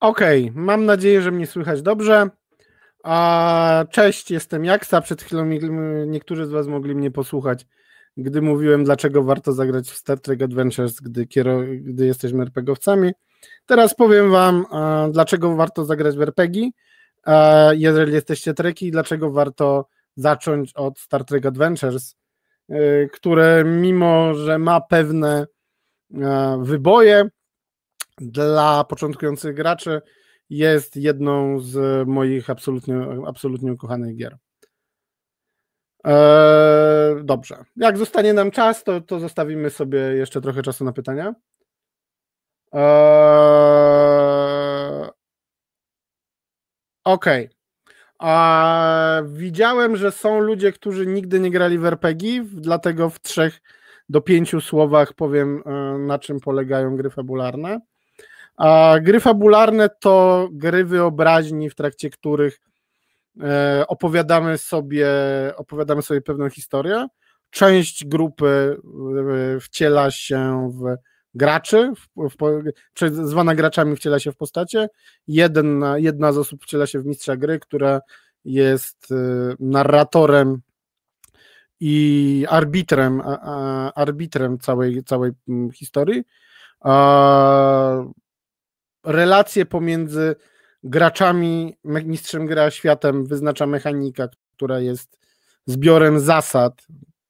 Okej, mam nadzieję, że mnie słychać dobrze. Cześć, jestem Jaksa. Przed chwilą niektórzy z was mogli mnie posłuchać, gdy mówiłem, dlaczego warto zagrać w Star Trek Adventures, gdy jesteśmy RPG-owcami. Teraz powiem wam, dlaczego warto zagrać w RPG, jeżeli jesteście Treki, dlaczego warto zacząć od Star Trek Adventures, które mimo, że ma pewne wyboje dla początkujących graczy, jest jedną z moich absolutnie ukochanych gier. Dobrze. Jak zostanie nam czas, to zostawimy sobie jeszcze trochę czasu na pytania. Okej. Widziałem, że są ludzie, którzy nigdy nie grali w RPG, dlatego w 3 do 5 słowach powiem, na czym polegają gry fabularne. Gry fabularne to gry wyobraźni, w trakcie których opowiadamy sobie pewną historię. Część grupy wciela się w graczy, czy zwana graczami wciela się w postacie. Jedna z osób wciela się w mistrza gry, która jest narratorem i arbitrem całej historii. Relacje pomiędzy graczami, mistrzem gry a światem wyznacza mechanika, która jest zbiorem zasad,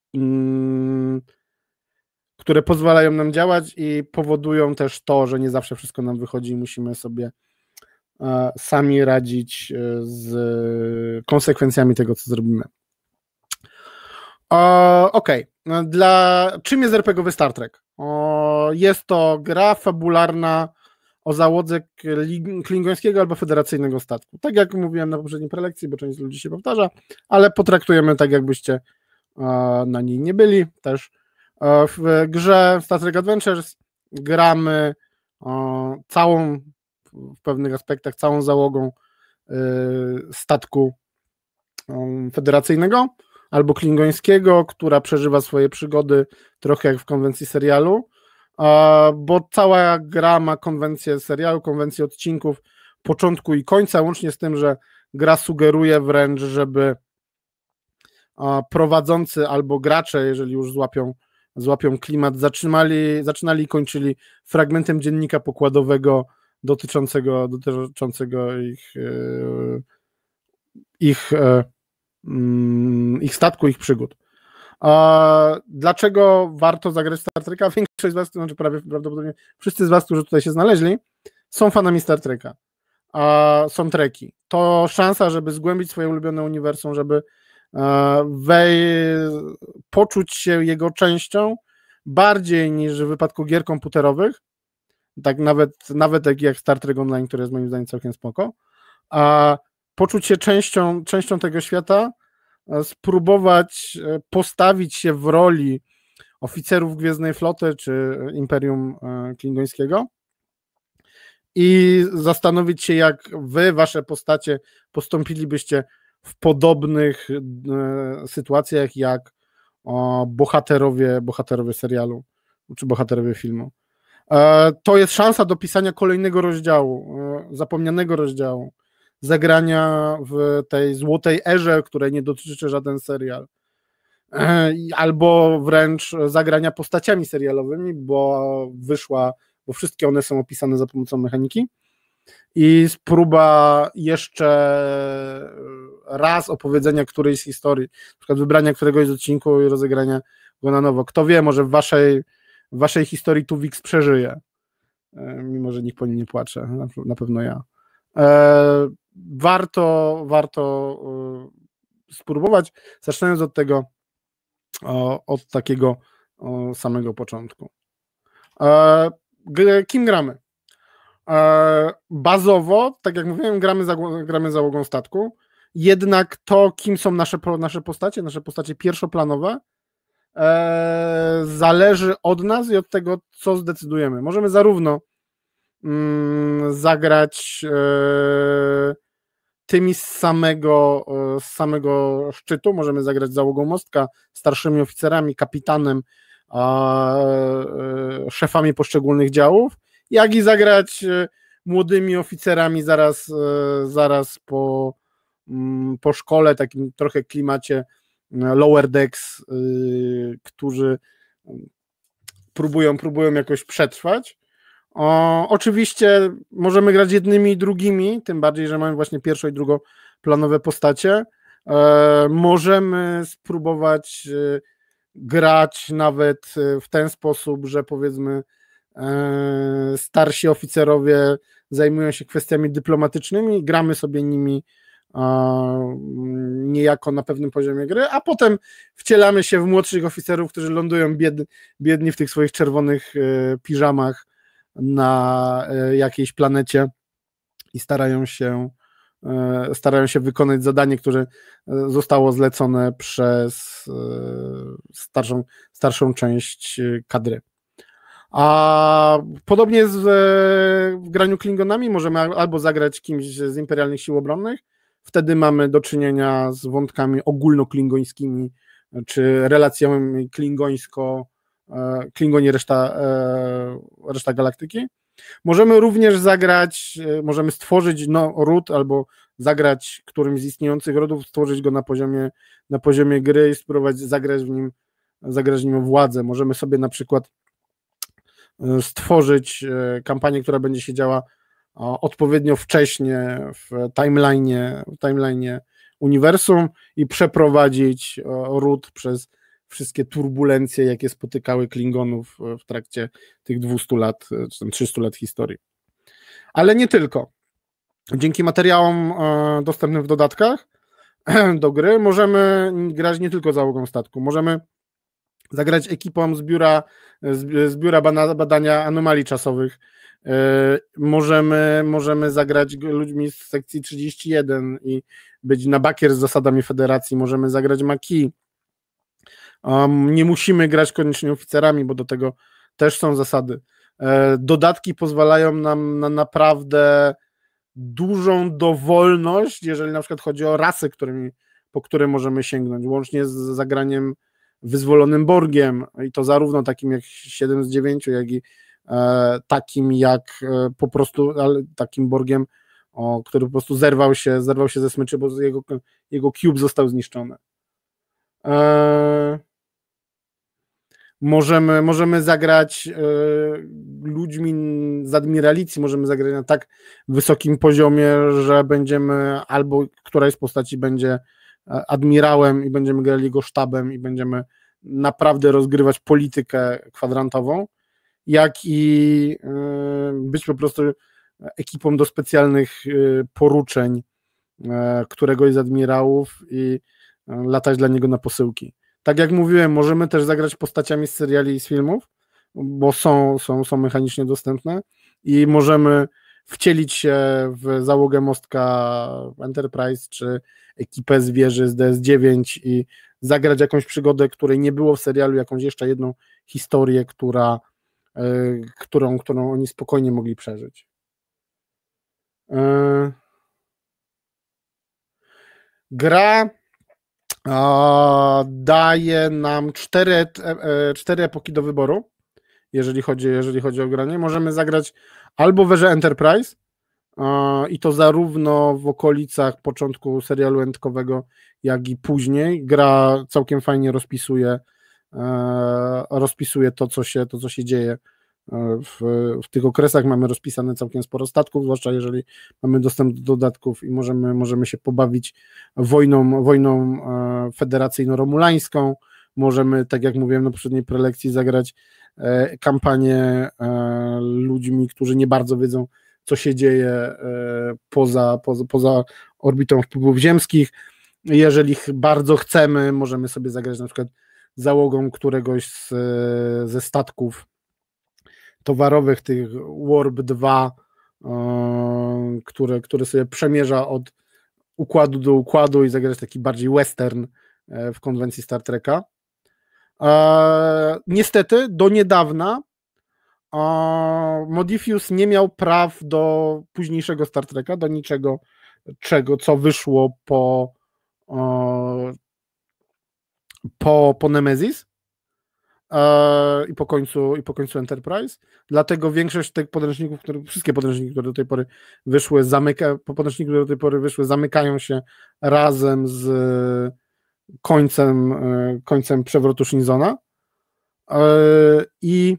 które pozwalają nam działać i powodują też to, że nie zawsze wszystko nam wychodzi i musimy sobie sami radzić z konsekwencjami tego, co zrobimy. Okej. Czym jest RPG-owy Star Trek? Jest to gra fabularna o załodze klingońskiego albo federacyjnego statku. Tak jak mówiłem na poprzedniej prelekcji, bo część ludzi się powtarza, ale potraktujemy tak, jakbyście na niej nie byli też. W grze Star Trek Adventures gramy w pewnych aspektach całą załogą statku federacyjnego albo klingońskiego, która przeżywa swoje przygody trochę jak w konwencji serialu, bo cała gra ma konwencję serialu, konwencję odcinków, początku i końca, łącznie z tym, że gra sugeruje wręcz, żeby prowadzący albo gracze, jeżeli już złapią klimat, zaczynali i kończyli fragmentem dziennika pokładowego dotyczącego ich statku, ich przygód. Dlaczego warto zagrać Star Treka? Większość z was, to znaczy prawdopodobnie wszyscy z was, którzy tutaj się znaleźli, są fanami Star Treka. Są Treki. To szansa, żeby zgłębić swoje ulubione uniwersum, żeby poczuć się jego częścią bardziej niż w wypadku gier komputerowych, tak nawet tak jak Star Trek Online, który jest moim zdaniem całkiem spoko, a poczuć się częścią tego świata, spróbować postawić się w roli oficerów Gwiezdnej Floty czy Imperium Klingońskiego i zastanowić się, jak wasze postacie postąpilibyście w podobnych sytuacjach jak bohaterowie serialu czy bohaterowie filmu. To jest szansa do pisania kolejnego rozdziału, zapomnianego rozdziału, zagrania w tej złotej erze, której nie dotyczy żaden serial, albo wręcz zagrania postaciami serialowymi, bo wszystkie one są opisane za pomocą mechaniki i próba jeszcze raz opowiedzenia którejś z historii, na przykład wybrania któregoś z odcinku i rozegrania go na nowo. Kto wie, może w waszej historii Tuwix przeżyje, mimo że nikt po nim nie płacze, na pewno ja. Warto spróbować, zaczynając od takiego samego początku. Kim gramy? Bazowo, tak jak mówiłem, gramy załogą statku, jednak to, kim są nasze postacie pierwszoplanowe, zależy od nas i od tego, co zdecydujemy. Możemy zarówno zagrać tymi z samego szczytu, możemy zagrać załogą mostka, starszymi oficerami, kapitanem, szefami poszczególnych działów, jak i zagrać młodymi oficerami zaraz po szkole, takim trochę klimacie Lower Decks, którzy próbują jakoś przetrwać. Oczywiście możemy grać jednymi i drugimi, tym bardziej, że mamy właśnie pierwszo- i drugoplanowe postacie. Możemy spróbować grać nawet w ten sposób, że powiedzmy starsi oficerowie zajmują się kwestiami dyplomatycznymi, gramy sobie nimi niejako na pewnym poziomie gry, a potem wcielamy się w młodszych oficerów, którzy lądują biedni w tych swoich czerwonych piżamach na jakiejś planecie i starają się wykonać zadanie, które zostało zlecone przez starszą część kadry. A podobnie jest w graniu Klingonami, możemy albo zagrać kimś z Imperialnych Sił Obronnych, wtedy mamy do czynienia z wątkami ogólnoklingońskimi, czy relacjami Klingoni reszta galaktyki. Możemy również możemy stworzyć ród, albo zagrać którymś z istniejących rodów, stworzyć go na poziomie gry i spróbować zagrać w nim władzę. Możemy sobie na przykład stworzyć kampanię, która będzie się działa odpowiednio wcześnie w timeline'ie uniwersum i przeprowadzić ród przez wszystkie turbulencje, jakie spotykały Klingonów w trakcie tych 200 lat, czy tam 300 lat historii. Ale nie tylko. Dzięki materiałom dostępnym w dodatkach do gry możemy grać nie tylko załogą statku, możemy zagrać ekipą z biura badania anomalii czasowych, możemy zagrać ludźmi z sekcji 31 i być na bakier z zasadami Federacji, możemy zagrać Maquis. Nie musimy grać koniecznie oficerami, bo do tego też są zasady. Dodatki pozwalają nam na naprawdę dużą dowolność, jeżeli na przykład chodzi o rasy, po które możemy sięgnąć, łącznie z zagraniem wyzwolonym Borgiem, i to zarówno takim jak 7 z 9, jak i takim jak po prostu takim Borgiem, który po prostu zerwał się ze smyczy, bo jego cube został zniszczony. Możemy zagrać ludźmi z admiralicji, możemy zagrać na tak wysokim poziomie, że będziemy, albo któraś z postaci będzie admirałem i będziemy grali jego sztabem i będziemy naprawdę rozgrywać politykę kwadrantową, jak i być po prostu ekipą do specjalnych poruczeń któregoś z admirałów i latać dla niego na posyłki. Tak jak mówiłem, możemy też zagrać postaciami z seriali i z filmów, bo są mechanicznie dostępne i możemy wcielić się w załogę mostka Enterprise czy ekipę z wieży z DS9 i zagrać jakąś przygodę, której nie było w serialu, jakąś jeszcze jedną historię, którą oni spokojnie mogli przeżyć. Gra daje nam cztery epoki do wyboru, jeżeli chodzi o granie. Możemy zagrać albo wieżę Enterprise, i to zarówno w okolicach początku serialu endkowego, jak i później. Gra całkiem fajnie rozpisuje to, co się dzieje w tych okresach. Mamy rozpisane całkiem sporo statków, zwłaszcza jeżeli mamy dostęp do dodatków i możemy się pobawić wojną federacyjno-romulańską. Możemy, tak jak mówiłem na poprzedniej prelekcji, zagrać kampanię ludźmi, którzy nie bardzo wiedzą, co się dzieje poza orbitą wpływów ziemskich. Jeżeli bardzo chcemy, możemy sobie zagrać na przykład załogą któregoś ze statków towarowych, tych Warp 2, które sobie przemierza od układu do układu i zagrać taki bardziej western w konwencji Star Treka. Niestety do niedawna Modifius nie miał praw do późniejszego Star Treka, do niczego, co wyszło po Nemesis. i po końcu Enterprise. Dlatego większość tych podręczników, wszystkie podręczniki, które do tej pory wyszły, zamykają się razem z końcem przewrotu Shinzona. I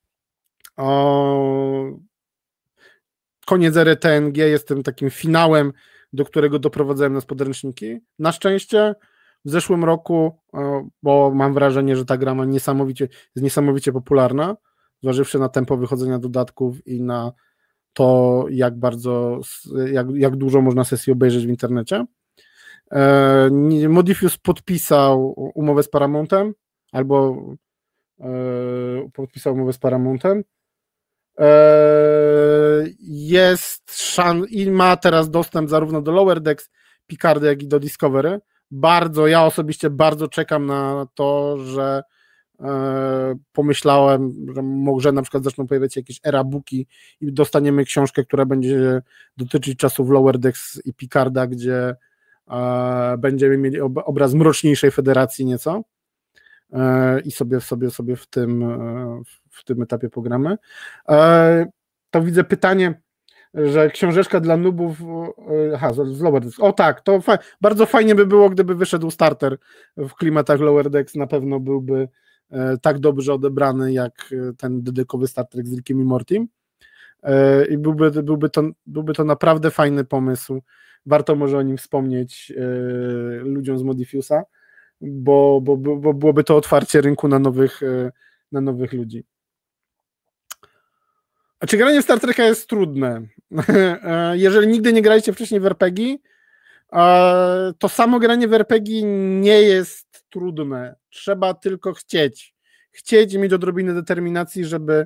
koniec ery TNG jest tym takim finałem, do którego doprowadzają nas podręczniki. Na szczęście w zeszłym roku, bo mam wrażenie, że ta gra jest niesamowicie popularna, zważywszy na tempo wychodzenia dodatków i na to, jak dużo można sesji obejrzeć w internecie. Modiphius podpisał umowę z Paramountem, i ma teraz dostęp zarówno do Lower Decks, Picardy, jak i do Discovery. Ja osobiście bardzo czekam na to, że pomyślałem, że może na przykład zaczną pojawiać się jakieś era-booki i dostaniemy książkę, która będzie dotyczyć czasów Lower Decks i Picarda, gdzie będziemy mieli obraz mroczniejszej federacji nieco i sobie w tym etapie pogramy. To widzę pytanie, że książeczka dla nubów z Lower Decks. O tak, to bardzo fajnie by było, gdyby wyszedł starter w klimatach Lower Decks, na pewno byłby tak dobrze odebrany jak ten dedykowy starter z Rickiem i Mortim i byłby to naprawdę fajny pomysł. Warto może o nim wspomnieć ludziom z Modiphiusa, bo byłoby to otwarcie rynku na nowych ludzi. A czy granie w Star Treka jest trudne? Jeżeli nigdy nie graliście wcześniej w RPG, to samo granie w RPG nie jest trudne. Trzeba tylko chcieć. Chcieć i mieć odrobinę determinacji,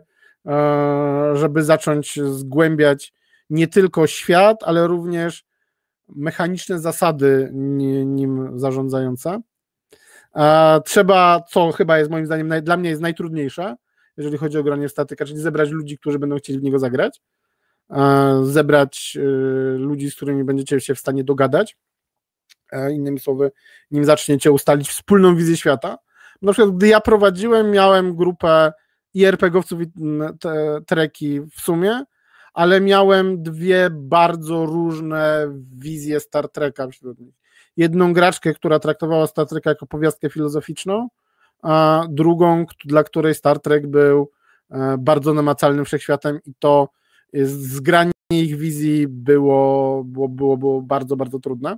żeby zacząć zgłębiać nie tylko świat, ale również mechaniczne zasady nim zarządzające. Trzeba, co chyba jest moim zdaniem dla mnie jest najtrudniejsze, jeżeli chodzi o granie w Star Treka, czyli zebrać ludzi, którzy będą chcieli w niego zagrać, zebrać ludzi, z którymi będziecie się w stanie dogadać, innymi słowy, nim zaczniecie ustalić wspólną wizję świata. Na przykład, gdy ja prowadziłem, miałem grupę i RPG-owców i treki w sumie, ale miałem dwie bardzo różne wizje Star Treka wśród nich. Jedną graczkę, która traktowała Star Treka jako powiastkę filozoficzną, a drugą, dla której Star Trek był bardzo namacalnym wszechświatem i to zgranie ich wizji było bardzo, bardzo trudne.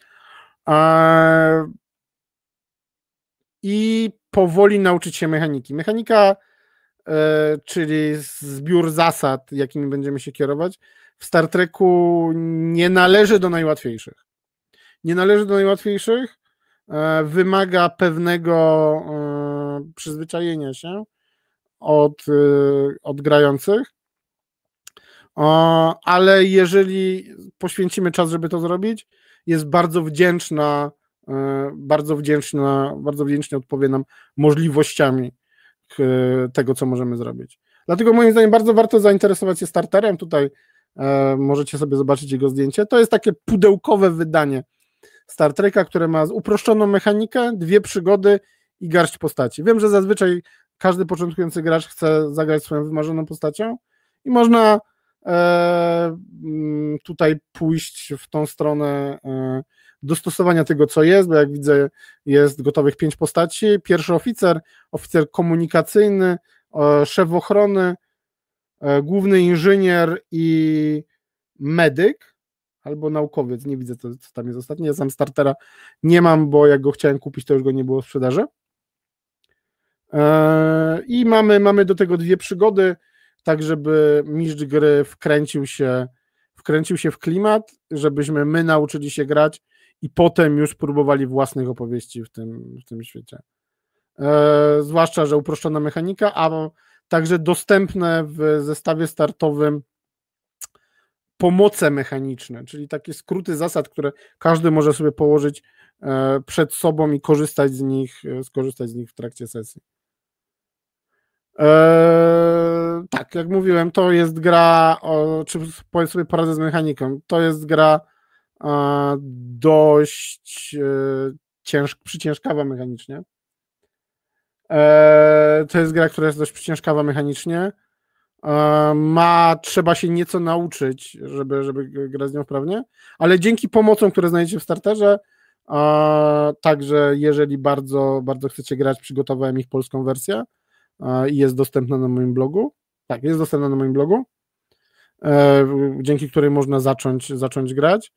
I powoli nauczyć się mechaniki. Mechanika, czyli zbiór zasad, jakimi będziemy się kierować, w Star Treku nie należy do najłatwiejszych. Wymaga pewnego przyzwyczajenia się od grających, ale jeżeli poświęcimy czas, żeby to zrobić, jest bardzo wdzięcznie odpowie nam możliwościami tego, co możemy zrobić. Dlatego moim zdaniem bardzo warto zainteresować się starterem. Tutaj możecie sobie zobaczyć jego zdjęcie. To jest takie pudełkowe wydanie Star Treka, które ma uproszczoną mechanikę, 2 przygody i garść postaci. Wiem, że zazwyczaj każdy początkujący gracz chce zagrać swoją wymarzoną postacią i można tutaj pójść w tą stronę dostosowania tego, co jest, bo jak widzę, jest gotowych 5 postaci. Pierwszy oficer komunikacyjny, szef ochrony, główny inżynier i medyk, albo naukowiec, nie widzę, co tam jest ostatnie. Ja sam startera nie mam, bo jak go chciałem kupić, to już go nie było w sprzedaży. I mamy do tego 2 przygody, tak żeby mistrz gry wkręcił się w klimat, żebyśmy my nauczyli się grać i potem już próbowali własnych opowieści w tym świecie. Zwłaszcza, że uproszczona mechanika, a także dostępne w zestawie startowym pomoce mechaniczne, czyli takie skróty zasad, które każdy może sobie położyć przed sobą i skorzystać z nich w trakcie sesji. Tak, jak mówiłem, to jest gra, czy powiem sobie poradzę z mechaniką, to jest gra dość przyciężkawa mechanicznie. To jest gra, która jest dość ciężkawa mechanicznie. Trzeba się nieco nauczyć, żeby grać z nią sprawnie, ale dzięki pomocom, które znajdziecie w starterze, także jeżeli bardzo, bardzo chcecie grać, przygotowałem ich polską wersję i jest dostępna na moim blogu. Tak, jest dostępna na moim blogu, dzięki której można zacząć grać.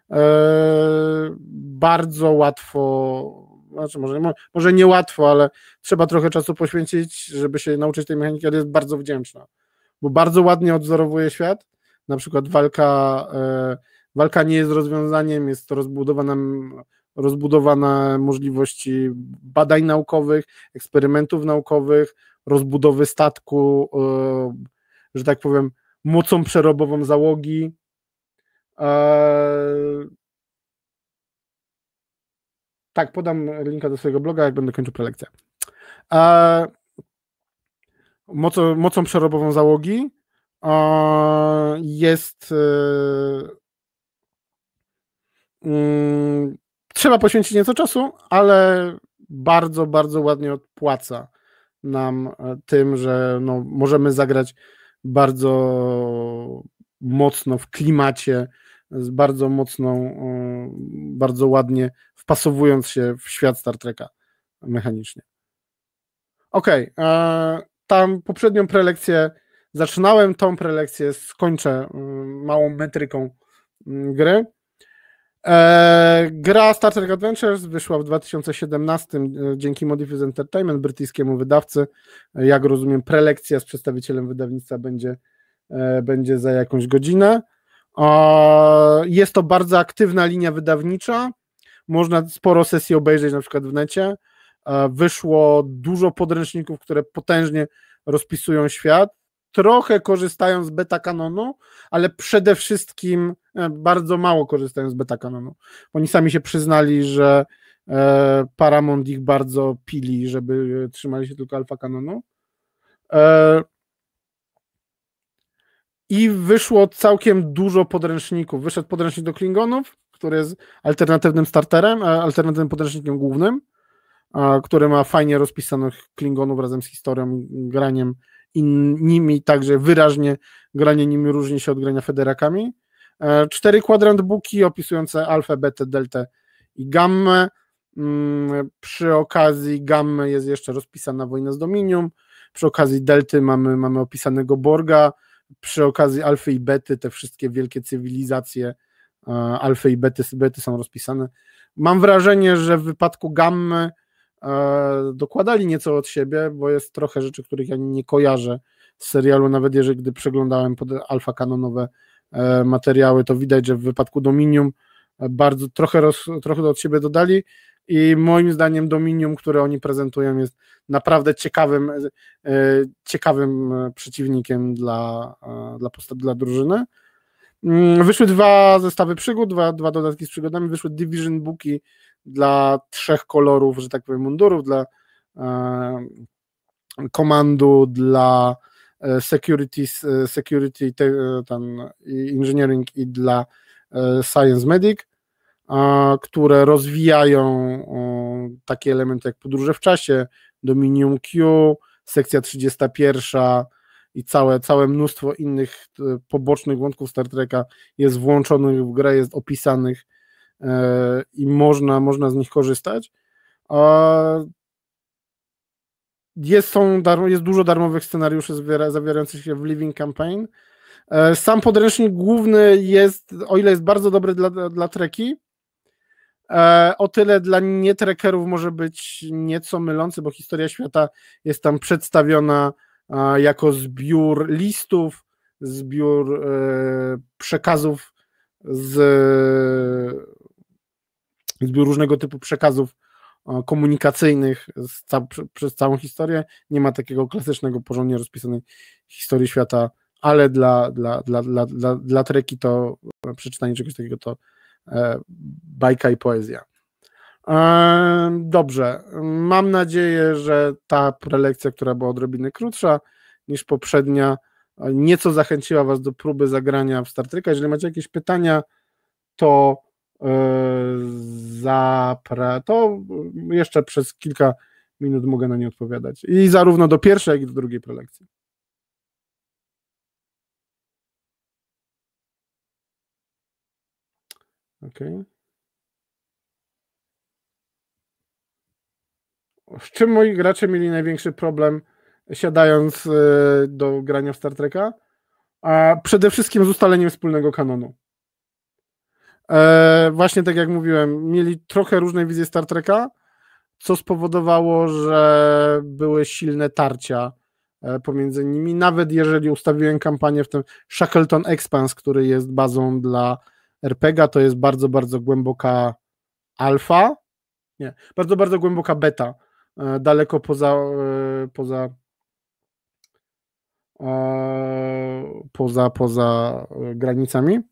Bardzo łatwo, znaczy może nie łatwo, ale trzeba trochę czasu poświęcić, żeby się nauczyć tej mechaniki, ale jest bardzo wdzięczna, bo bardzo ładnie odzorowuje świat. Na przykład walka nie jest rozwiązaniem, jest to rozbudowane możliwości badań naukowych, eksperymentów naukowych, rozbudowy statku, że tak powiem, mocą przerobową załogi. Tak, podam linka do swojego bloga, jak będę kończył prelekcję. Mocą przerobową załogi jest trzeba poświęcić nieco czasu, ale bardzo, bardzo ładnie odpłaca nam tym, że no, możemy zagrać bardzo mocno w klimacie, bardzo mocną, bardzo ładnie wpasowując się w świat Star Treka mechanicznie. Okej, tam poprzednią prelekcję zaczynałem, tą prelekcję skończę małą metryką gry. Gra Star Trek Adventures wyszła w 2017 dzięki Modiphius Entertainment, brytyjskiemu wydawcy. Jak rozumiem, prelekcja z przedstawicielem wydawnictwa będzie za jakąś godzinę. Jest to bardzo aktywna linia wydawnicza. Można sporo sesji obejrzeć na przykład w necie. Wyszło dużo podręczników, które potężnie rozpisują świat. Trochę korzystają z beta kanonu, ale przede wszystkim bardzo mało korzystają z beta kanonu. Oni sami się przyznali, że Paramount ich bardzo pili, żeby trzymali się tylko alfa kanonu. I wyszło całkiem dużo podręczników. Wyszedł podręcznik do Klingonów, który jest alternatywnym starterem, alternatywnym podręcznikiem głównym, który ma fajnie rozpisanych Klingonów razem z historią i graniem nimi, także wyraźnie granie nimi różni się od grania Federakami. 4 kwadrant booki opisujące alfę, betę, deltę i gammę. Przy okazji gammy jest jeszcze rozpisana wojna z Dominium, przy okazji delty mamy opisanego Borga, przy okazji alfy i bety te wszystkie wielkie cywilizacje alfy i bety są rozpisane. Mam wrażenie, że w wypadku gammy dokładali nieco od siebie, bo jest trochę rzeczy, których ja nie kojarzę z serialu, nawet gdy przeglądałem pod alfa kanonowe materiały, to widać, że w wypadku Dominium bardzo trochę od siebie dodali i moim zdaniem Dominium, które oni prezentują, jest naprawdę ciekawym przeciwnikiem dla drużyny. Wyszły 2 zestawy przygód, dwa dodatki z przygodami, wyszły Division Booki dla 3 kolorów, że tak powiem, mundurów, dla komandu, dla security engineering i dla science medic, które rozwijają takie elementy jak podróże w czasie, Dominium Q, sekcja 31 i całe mnóstwo innych pobocznych wątków Star Treka jest włączonych w grę, jest opisanych i można z nich korzystać. Jest dużo darmowych scenariuszy zawierających się w Living Campaign. Sam podręcznik główny jest, o ile jest bardzo dobry dla treki, o tyle dla nie-trekerów może być nieco mylący, bo historia świata jest tam przedstawiona jako zbiór listów, zbiór przekazów, zbiór różnego typu przekazów komunikacyjnych przez całą historię. Nie ma takiego klasycznego, porządnie rozpisanej historii świata, ale dla treki to przeczytanie czegoś takiego to bajka i poezja. Dobrze, mam nadzieję, że ta prelekcja, która była odrobinę krótsza niż poprzednia, nieco zachęciła Was do próby zagrania w Star Treka. Jeżeli macie jakieś pytania, to jeszcze przez kilka minut mogę na nie odpowiadać. I zarówno do pierwszej, jak i do drugiej prelekcji. Okay. Z czym moi gracze mieli największy problem, siadając do grania w Star Treka? A przede wszystkim z ustaleniem wspólnego kanonu. Właśnie tak jak mówiłem, mieli trochę różne wizje Star Treka, co spowodowało, że były silne tarcia pomiędzy nimi, nawet jeżeli ustawiłem kampanię w tym Shackleton Expanse, który jest bazą dla RPG, to jest bardzo, bardzo głęboka alfa, nie, bardzo, bardzo głęboka beta, daleko poza granicami.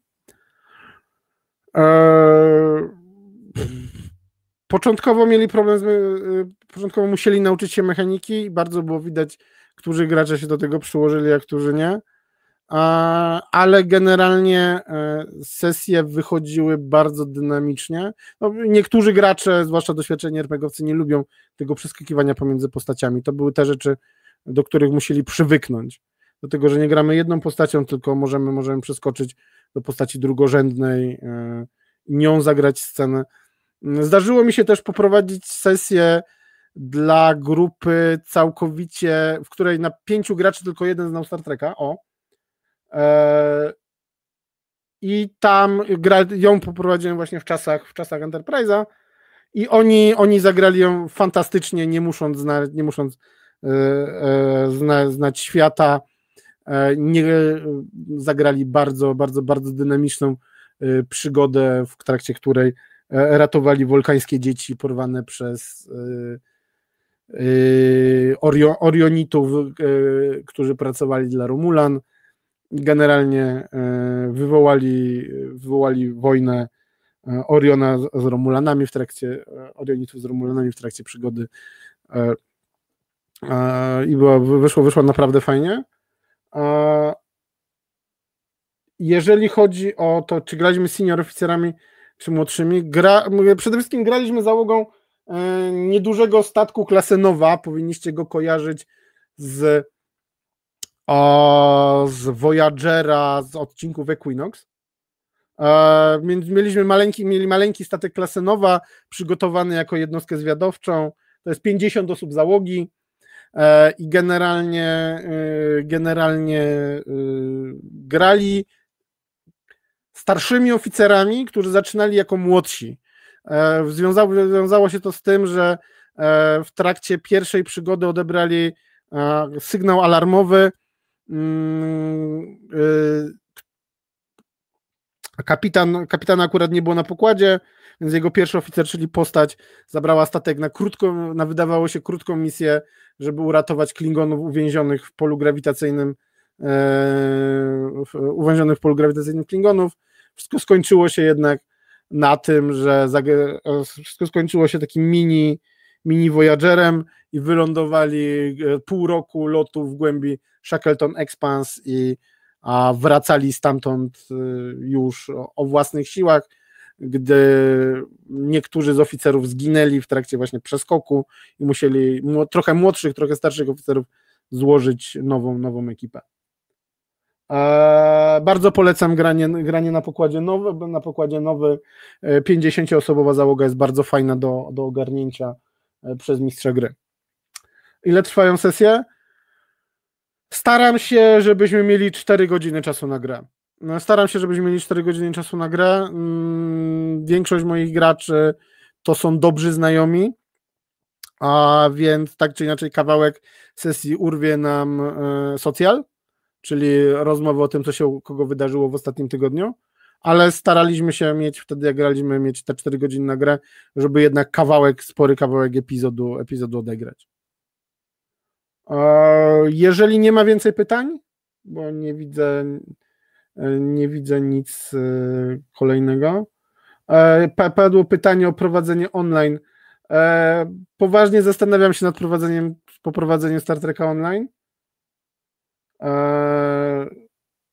Początkowo mieli problem, początkowo musieli nauczyć się mechaniki i bardzo było widać, którzy gracze się do tego przyłożyli, a którzy nie. Ale generalnie sesje wychodziły bardzo dynamicznie. No, niektórzy gracze, zwłaszcza doświadczeni RPGowcy, nie lubią tego przeskakiwania pomiędzy postaciami. To były te rzeczy, do których musieli przywyknąć. Do tego, że nie gramy jedną postacią, tylko możemy przeskoczyć do postaci drugorzędnej i nią zagrać scenę. Zdarzyło mi się też poprowadzić sesję dla grupy całkowicie, w której na 5 graczy tylko jeden znał Star Treka, i tam ją poprowadziłem właśnie w czasach Enterprise'a i oni zagrali ją fantastycznie, nie musząc znać świata, nie zagrali bardzo, bardzo, bardzo dynamiczną przygodę, w trakcie której ratowali wolkańskie dzieci porwane przez Orionitów, którzy pracowali dla Romulan. Generalnie wywołali wojnę Oriona z Romulanami Orionitów z Romulanami w trakcie przygody i wyszło naprawdę fajnie. Jeżeli chodzi o to, czy graliśmy senior oficerami, czy młodszymi, przede wszystkim graliśmy załogą niedużego statku klasy Nowa, powinniście go kojarzyć z Voyagera, z odcinków Equinox. Mieli maleńki statek klasy Nowa, przygotowany jako jednostkę zwiadowczą. To jest 50 osób załogi i generalnie grali starszymi oficerami, którzy zaczynali jako młodsi. Wiązało się to z tym, że w trakcie pierwszej przygody odebrali sygnał alarmowy. Kapitana akurat nie było na pokładzie, więc jego pierwszy oficer, czyli postać, zabrała statek na wydawało się krótką misję, żeby uratować Klingonów uwięzionych w polu grawitacyjnym Klingonów. Wszystko skończyło się jednak na tym, że wszystko skończyło się takim mini Voyagerem i wylądowali pół roku lotu w głębi Shackleton Expanse a wracali stamtąd już o własnych siłach, gdy niektórzy z oficerów zginęli w trakcie właśnie przeskoku i musieli trochę młodszych, trochę starszych oficerów złożyć nową ekipę. Bardzo polecam granie na pokładzie nowy. 50-osobowa załoga jest bardzo fajna do ogarnięcia przez mistrza gry. Ile trwają sesje? Staram się, żebyśmy mieli 4 godziny czasu na grę. Większość moich graczy to są dobrzy znajomi, a więc tak czy inaczej kawałek sesji urwie nam socjal, czyli rozmowy o tym, co się u kogo wydarzyło w ostatnim tygodniu, ale staraliśmy się wtedy jak graliśmy, mieć te 4 godziny na grę, żeby jednak spory kawałek epizodu odegrać. Jeżeli nie ma więcej pytań, bo nie widzę nic kolejnego. Padło pytanie o prowadzenie online. Poważnie zastanawiam się nad poprowadzeniem Star Treka online.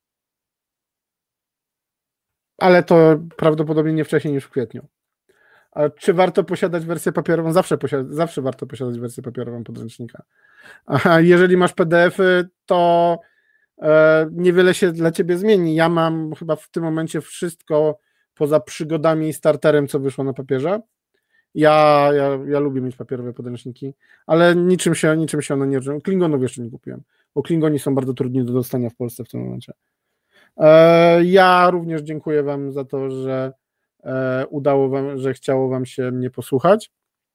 Ale to prawdopodobnie nie wcześniej niż w kwietniu. A czy warto posiadać wersję papierową? Zawsze warto posiadać wersję papierową podręcznika. A jeżeli masz PDF-y, to niewiele się dla ciebie zmieni. Ja mam chyba w tym momencie wszystko poza przygodami i starterem, co wyszło na papierze. Ja lubię mieć papierowe podręczniki, ale niczym się one nie różnią. Klingonów jeszcze nie kupiłem, bo Klingoni są bardzo trudni do dostania w Polsce w tym momencie. Ja również dziękuję wam za to, że że chciało wam się mnie posłuchać.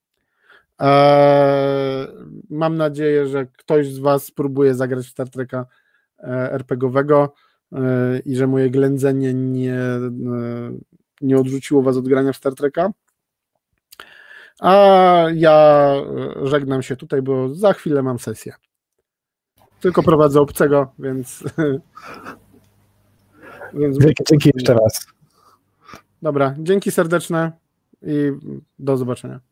Mam nadzieję, że ktoś z was spróbuje zagrać w Star Treka RPG-owego i że moje ględzenie nie odrzuciło was od grania w Star Treka. A ja żegnam się tutaj, bo za chwilę mam sesję. Tylko prowadzę obcego, więc Dzięki jeszcze raz. Dobra, dzięki serdeczne i do zobaczenia.